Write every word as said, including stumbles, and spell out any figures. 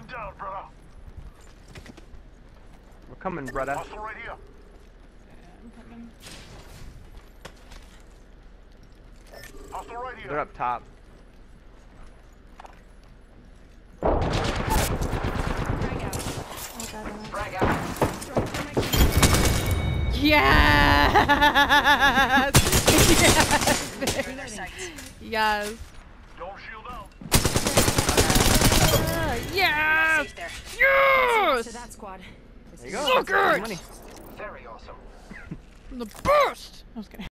down, brother. We're coming, brother. Hostile right here. Yeah, I'm coming. Hostile right here. They're up top. Frag out. Oh god, damn it. Frag out. Yes! yes! Yes! Don't shield out. Uh, yes! Safe there. Yes! To that squad. There you go. So good! Money. Very awesome. I'm the best! I was kidding.